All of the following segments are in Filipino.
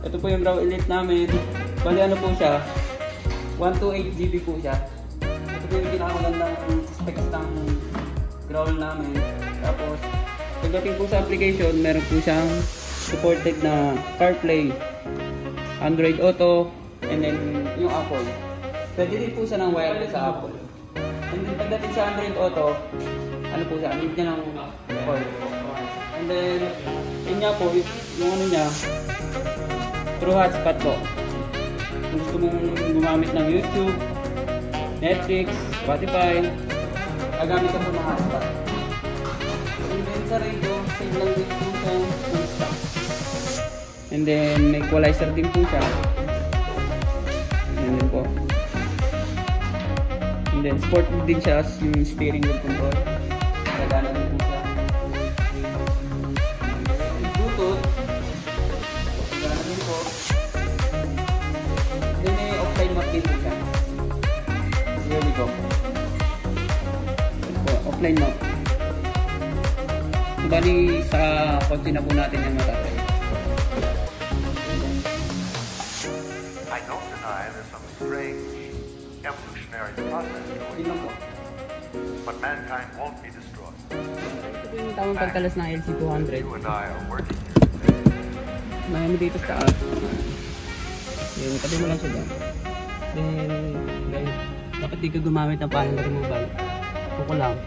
Ito po yung Growl Elite namin. Bali ano po siya, 128GB po siya. Ito po yung pinakamagandang specs ng Growl namin. Tapos, pagdating po sa application, meron po siyang supported na CarPlay, Android Auto, and then yung Apple. Pwede din po siya ng wireless sa Apple. And then pagdating sa Android Auto, ano po siya, need niya ng call. And then, yun nga po, yung ano niya, true hotspot po. Kung gusto mong gumamit ng YouTube, Netflix, Spotify, gagamit ka po ng hotspot. And then sa radio, save lang din po siya ng stock. And then may equalizer din po siya. And then po. And then sport din siya yung steering wheel control. Gagana din po siya. Bluetooth. Gagana din po. And then may offline map din po siya. Here we go. Offline map. So, bali sa kotse na po natin yung matatay. I don't deny there's some strange evolutionary process going on, but mankind won't be destroyed. Ito yung tamang pagkalas ng LC200. You and I are working here today. May ano dito sa taas. Yun, tabi mo lang siya dyan. Then, guys, dapat di ka gumamit ng panel removal. Kuko lang.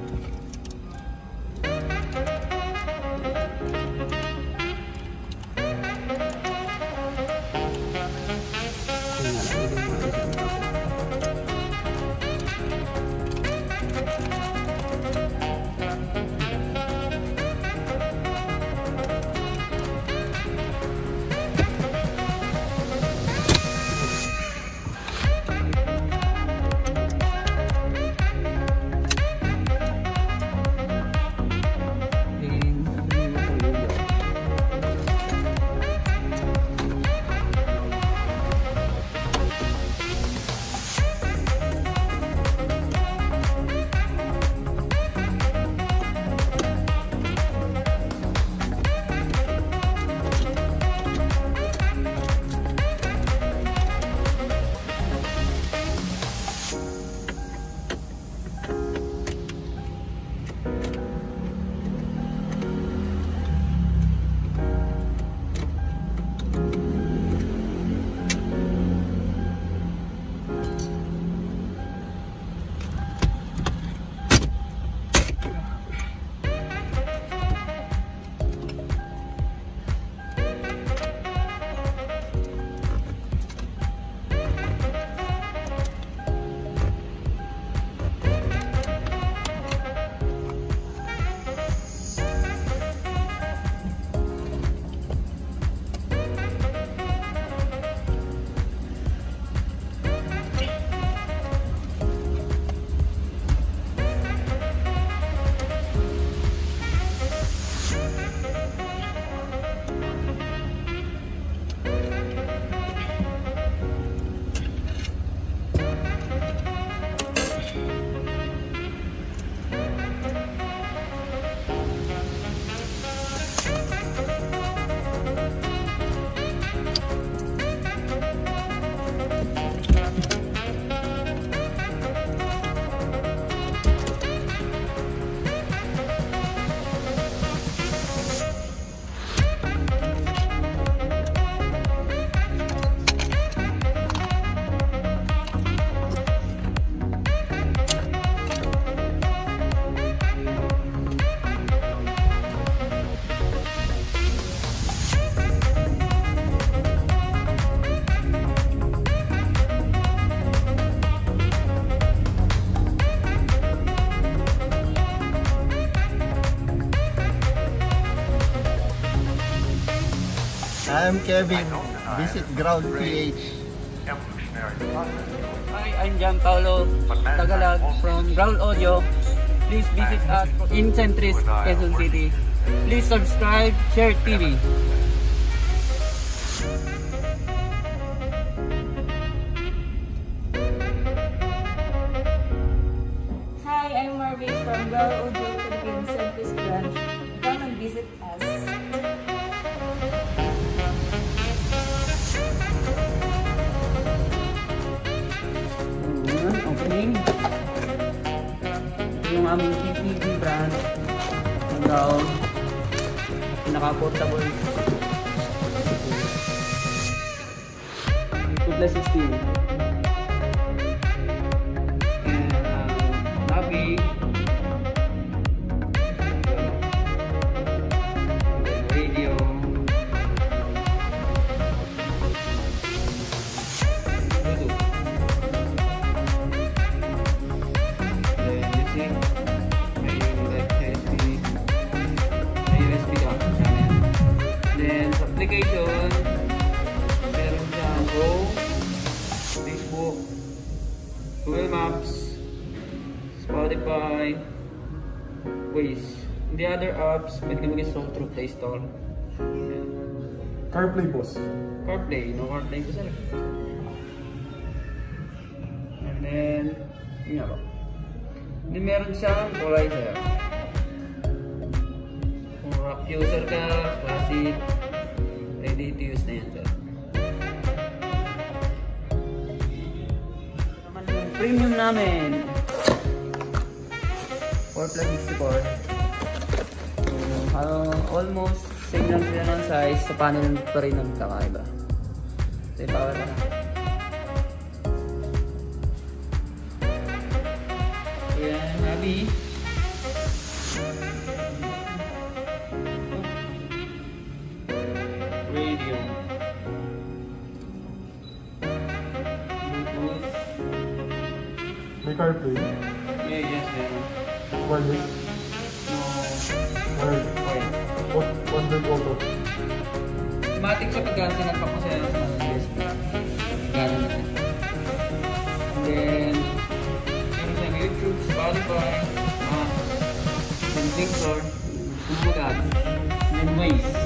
I'm Kevin. Visit Growl PH. Hi, I'm John Paulo Tagalag from Growl Audio. Please visit us in Centris, Quezon City. Please subscribe, share TV. Hi, I'm Marvin from Growl Audio Philippines Centris branch. Come and visit us. aming PPG brand ng ground. Pinaka-portable. Tubeless system. And nabi. Radio. Application, meron siyang Go, Facebook, Google Maps, Spotify, Waze. The other apps, pwede ka mag-install through Play Store. CarPlay, boss. CarPlay, no CarPlay ko sila. And then, yun nga ba? Then meron siyang equalizer. Kung rock user ka, classic, ready to use na yan, sir. Naman yung premium namin. 4+64. Almost same lang sila ng size. Sa panel pa rin ang kakaiba. So, power pa na. So, yan, happy. Radio. Bluetooth. May CarPlay. Yeah, yes, meron. Wireless. No. Wired. Wait. Wonder Auto. Automatic siya pag sinat pa ko siya sa USB. Gano'n na siya. And then, meron siyang YouTube, Spotify, Maps, and Mixer, kung mag-add. And then Waze.